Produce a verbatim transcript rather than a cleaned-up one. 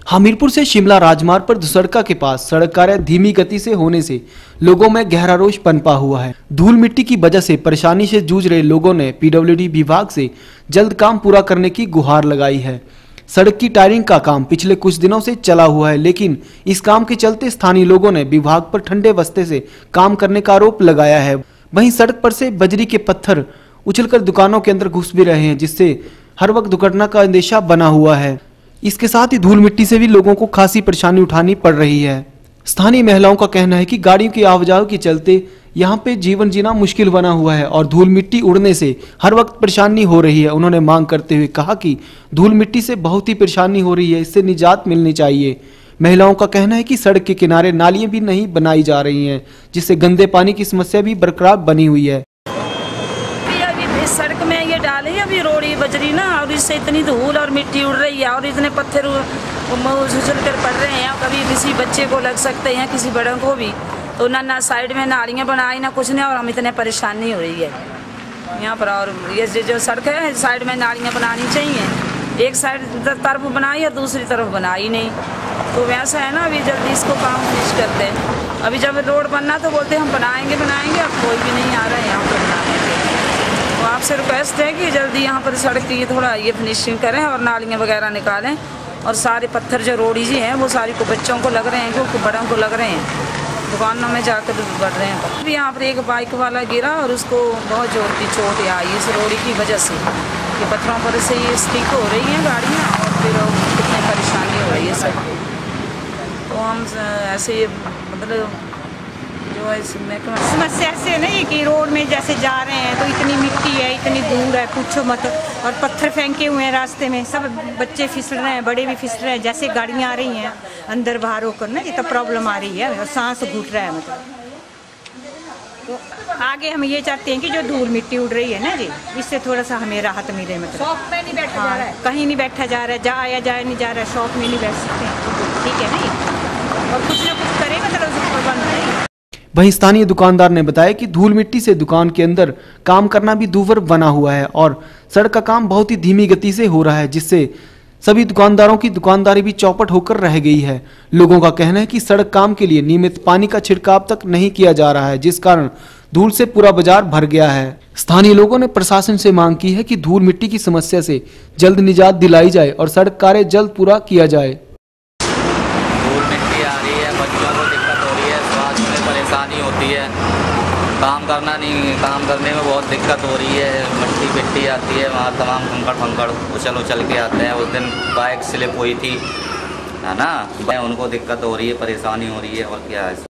हमीरपुर से शिमला राजमार्ग पर दुसड़का के पास सड़क कार्य धीमी गति से होने से लोगों में गहरा रोष पनपा हुआ है। धूल मिट्टी की वजह से परेशानी से जूझ रहे लोगों ने पीडब्ल्यूडी विभाग से जल्द काम पूरा करने की गुहार लगाई है। सड़क की टायरिंग का काम पिछले कुछ दिनों से चला हुआ है, लेकिन इस काम के चलते स्थानीय लोगों ने विभाग पर ठंडे बस्ते से काम करने का आरोप लगाया है। वहीं सड़क पर से बजरी के पत्थर उछलकर दुकानों के अंदर घुस भी रहे हैं, जिससे हर वक्त दुर्घटना का अंदेशा बना हुआ है। इसके साथ ही धूल मिट्टी से भी लोगों को खासी परेशानी उठानी पड़ रही है। स्थानीय महिलाओं का कहना है कि गाड़ियों की आवाजाही के चलते यहाँ पे जीवन जीना मुश्किल बना हुआ है और धूल मिट्टी उड़ने से हर वक्त परेशानी हो रही है। उन्होंने मांग करते हुए कहा कि धूल मिट्टी से बहुत ही परेशानी हो रही है, इससे निजात मिलनी चाहिए। महिलाओं का कहना है कि सड़क के किनारे नालियां भी नहीं बनाई जा रही हैं, जिससे गंदे पानी की समस्या भी बरकरार बनी हुई है। सड़क में ये डाले अभी रोड़ी बजरी ना, और इससे इतनी धूल और मिट्टी उड़ रही है और इतने पत्थर उछल कर पड़ रहे हैं। कभी किसी बच्चे को लग सकते हैं, किसी बड़ों को भी। तो ना ना साइड में नालियाँ बनाई ना कुछ नहीं, और हम इतने परेशानी हो रही है यहाँ पर। और ये जो सड़क है साइड में नालियाँ बनानी चाहिए। एक साइड तरफ बनाई है, दूसरी तरफ बनाई नहीं। तो वैसा है ना, अभी जल्दी इसको काम फिनिश करते हैं। अभी जब रोड बनना तो बोलते हम बनाएंगे बनाएंगे, अब कोई भी नहीं आ रहा है यहाँ पर बनाने के। तो आपसे रिक्वेस्ट है कि जल्दी यहाँ पर सड़क की थोड़ा ये फिनिशिंग करें और नालियाँ वगैरह निकालें। और सारे पत्थर जो रोड़ी जी हैं वो सारी को बच्चों को लग रहे हैं, क्योंकि बड़ों को लग रहे हैं, दुकानों में जाकर बढ़ रहे हैं। अभी यहाँ पर एक बाइक वाला गिरा और उसको बहुत जोर की चोट आई इस रोड़ी की वजह से। ये पत्थरों पर से ये स्टिक हो रही हैं गाड़ियाँ और फिर कितनी परेशानी हो रही है सबको। तो हम ऐसे मतलब जो है समस्या ऐसे नहीं कि रोड में जैसे जा रहे हैं तो इतनी मिट्टी है, इतनी धूल है, पूछो मत। और पत्थर फेंके हुए हैं रास्ते में, सब बच्चे फिसल रहे हैं, बड़े भी फिसल रहे हैं। जैसे गाड़ियाँ आ रही हैं अंदर बाहर होकर ना, ये तो प्रॉब्लम आ रही है और सांस घुट रहा है मतलब। तो आगे हम ये चाहते हैं कि जो धूल मिट्टी उड़ रही है ना जी, इससे थोड़ा सा हमें राहत मिले। मतलब शॉप में नहीं बैठा जा रहा है, कहीं नहीं बैठा जा रहा है, जा आया जाया नहीं जा रहा है, शॉप में नहीं बैठ सकते, ठीक है नहीं। और कुछ ना कुछ करें मतलब उसको प्रबंध नहीं। वहीं स्थानीय दुकानदार ने बताया कि धूल मिट्टी से दुकान के अंदर काम करना भी दूभर बना हुआ है और सड़क का काम बहुत ही धीमी गति से हो रहा है, जिससे सभी दुकानदारों की दुकानदारी भी चौपट होकर रह गई है। लोगों का कहना है कि सड़क काम के लिए नियमित पानी का छिड़काव तक नहीं किया जा रहा है, जिस कारण धूल से पूरा बाजार भर गया है। स्थानीय लोगों ने प्रशासन से मांग की है कि धूल मिट्टी की समस्या से जल्द निजात दिलाई जाए और सड़क कार्य जल्द पूरा किया जाए। परेशानी होती है, काम करना नहीं, काम करने में बहुत दिक्कत हो रही है। मिट्टी मिट्टी आती है, वहाँ तमाम कंकड़ फंकड़ उछल उछल के आते हैं। उस दिन बाइक स्लिप हुई थी है ना, उनको दिक्कत हो रही है, परेशानी हो रही है। और क्या है।